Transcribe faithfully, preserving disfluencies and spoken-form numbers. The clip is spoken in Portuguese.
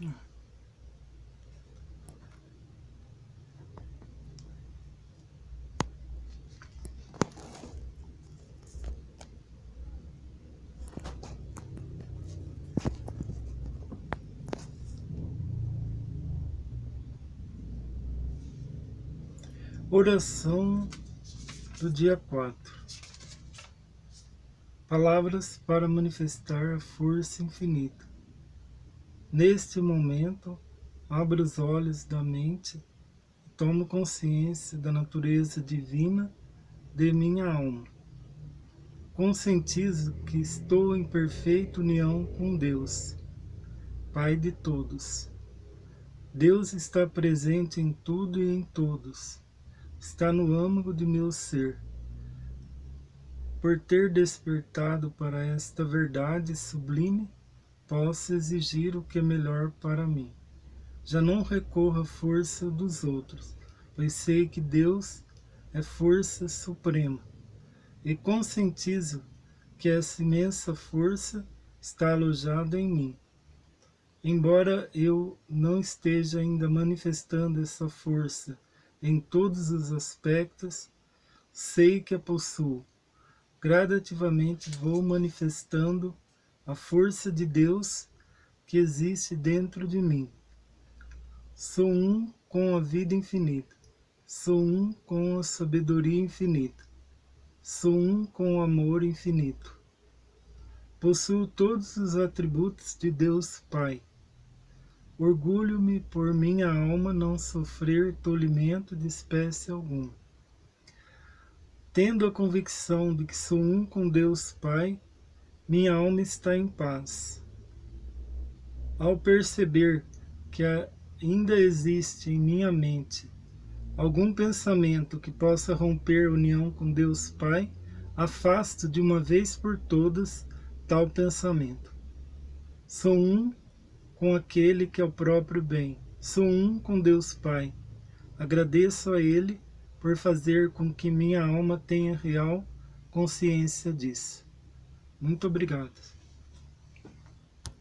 Oração do dia quatro. Palavras para manifestar a força infinita. Neste momento, abro os olhos da mente e tomo consciência da natureza divina de minha alma. Conscientizo que estou em perfeita união com Deus, Pai de todos. Deus está presente em tudo e em todos. Está no âmago de meu ser. Por ter despertado para esta verdade sublime, posso exigir o que é melhor para mim. Já não recorro à força dos outros, pois sei que Deus é força suprema, e conscientizo que essa imensa força está alojada em mim. Embora eu não esteja ainda manifestando essa força em todos os aspectos, sei que a possuo. Gradativamente vou manifestando a força de Deus que existe dentro de mim. Sou um com a vida infinita. Sou um com a sabedoria infinita. Sou um com o amor infinito. Possuo todos os atributos de Deus Pai. Orgulho-me por minha alma não sofrer tolimento de espécie alguma. Tendo a convicção de que sou um com Deus Pai, minha alma está em paz. Ao perceber que ainda existe em minha mente algum pensamento que possa romper a união com Deus Pai, afasto de uma vez por todas tal pensamento. Sou um com aquele que é o próprio bem. Sou um com Deus Pai. Agradeço a Ele por fazer com que minha alma tenha real consciência disso. Muito obrigado.